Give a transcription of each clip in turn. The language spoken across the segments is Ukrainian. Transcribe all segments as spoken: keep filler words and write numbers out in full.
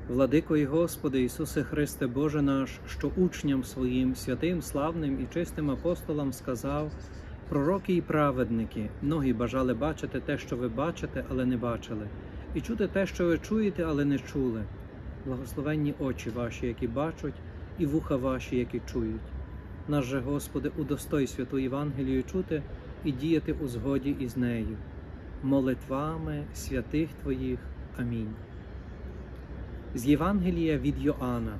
Владико і Господи Ісусе Христе, Боже наш, що учням своїм, святим, славним і чистим апостолам сказав: пророки і праведники, многі бажали бачити те, що ви бачите, але не бачили, і чути те, що ви чуєте, але не чули. Благословенні очі ваші, які бачать, і вуха ваші, які чують. Наш же, Господи, удостой святу Євангелію чути і діяти у згоді із нею. Молитвами святих Твоїх. Амінь. З Євангелія від Йоанна.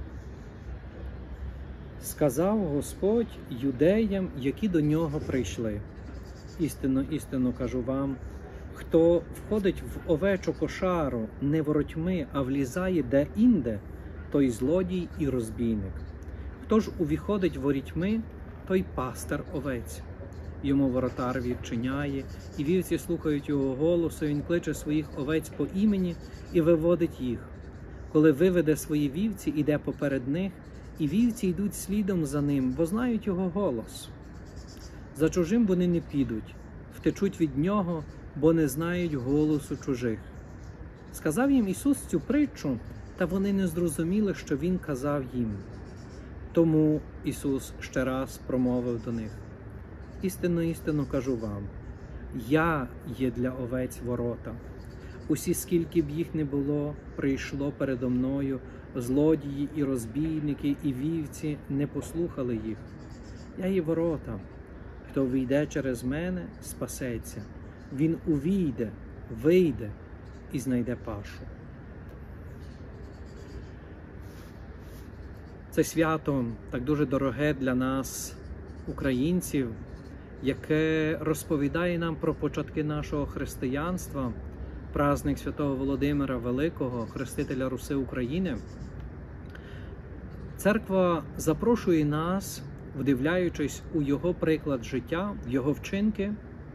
Сказав Господь юдеям, які до нього прийшли: істинно, істинно кажу вам, хто входить в овечу кошару не воротьми, а влізає де-інде, той злодій і розбійник. Хто ж увіходить ворітьми, той пастир овець. Йому воротар відчиняє, і вівці слухають його голосу, він кличе своїх овець по імені і виводить їх. Коли виведе свої вівці, іде поперед них, і вівці йдуть слідом за ним, бо знають його голос. За чужим вони не підуть, втечуть від нього, бо не знають голосу чужих. Сказав їм Ісус цю притчу, та вони не зрозуміли, що Він казав їм. Тому Ісус ще раз промовив до них: істинно, істинно кажу вам, я є для овець ворота. Усі, скільки б їх не було, прийшло передо мною, злодії і розбійники, і вівці не послухали їх. Я є ворота. Хто війде через мене, спасеться. Він увійде, вийде і знайде пашу. Це свято так дуже дороге для нас, українців, яке розповідає нам про початки нашого християнства, праздник святого Володимира Великого, хрестителя Руси України. Церква запрошує нас, вдивляючись у його приклад життя, в його вчинки,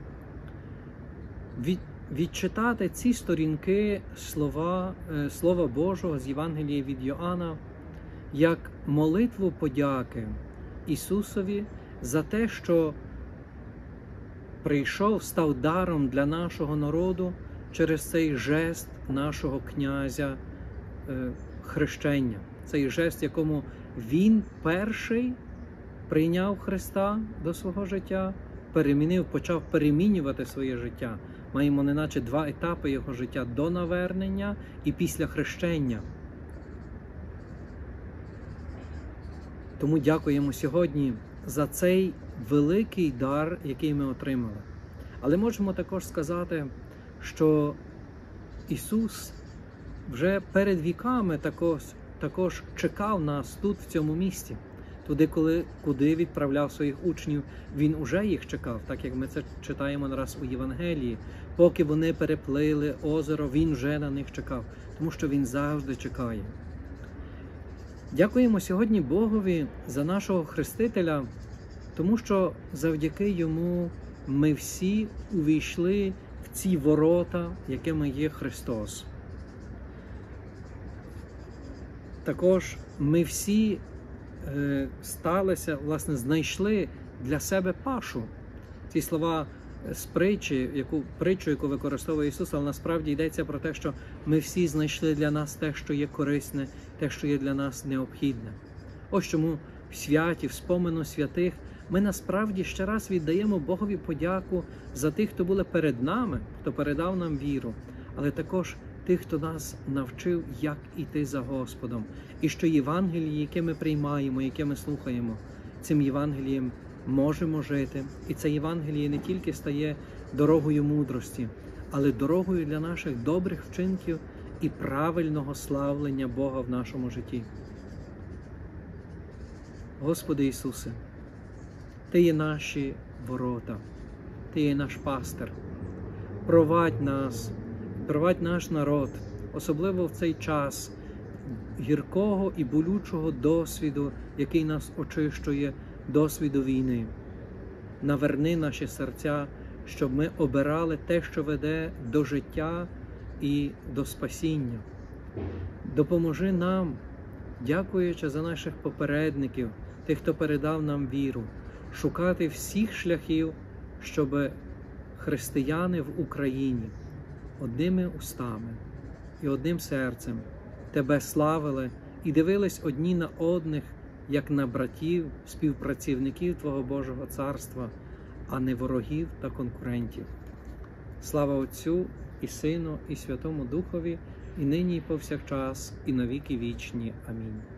від, відчитати ці сторінки слова, Слова Божого з Євангелія від Йоанна, як молитву подяки Ісусові за те, що прийшов, став даром для нашого народу через цей жест нашого князя е, хрещення. Цей жест, якому він перший прийняв Христа до свого життя, перемінив, почав перемінювати своє життя. Маємо неначе два етапи його життя: до навернення і після хрещення. Тому дякуємо сьогодні за цей великий дар, який ми отримали. Але можемо також сказати, що Ісус вже перед віками також, також чекав нас тут, в цьому місті. Туди, коли, куди відправляв своїх учнів, Він уже їх чекав, так як ми це читаємо нараз у Євангелії. Поки вони переплили озеро, Він вже на них чекав, тому що Він завжди чекає. Дякуємо сьогодні Богові за нашого Хрестителя, тому що завдяки Йому ми всі увійшли в ці ворота, якими є Христос. Також ми всі е, сталися, власне, знайшли для себе пашу. Ці слова з притчі, яку, притчу, яку використовує Ісус, але насправді йдеться про те, що ми всі знайшли для нас те, що є корисне, те, що є для нас необхідне. Ось чому в святі, в спомину святих, ми насправді ще раз віддаємо Богові подяку за тих, хто були перед нами, хто передав нам віру, але також тих, хто нас навчив, як іти за Господом. І що Євангеліє, яке ми приймаємо, яке ми слухаємо, цим Євангелієм можемо жити. І це Євангеліє не тільки стає дорогою мудрості, але дорогою для наших добрих вчинків і правильного славлення Бога в нашому житті. Господи Ісусе, Ти є наші ворота, Ти є наш пастир. Провадь нас, провадь наш народ, особливо в цей час гіркого і болючого досвіду, який нас очищує, досвіду війни. Наверни наші серця, щоб ми обирали те, що веде до життя і до спасіння. Допоможи нам, дякуючи за наших попередників, тих, хто передав нам віру, шукати всіх шляхів, щоб християни в Україні одними устами і одним серцем Тебе славили і дивились одні на одних, як на братів, співпрацівників Твого Божого Царства, а не ворогів та конкурентів. Слава Отцю і Сину, і Святому Духові, і нині, і повсякчас, і на віки вічні. Амінь.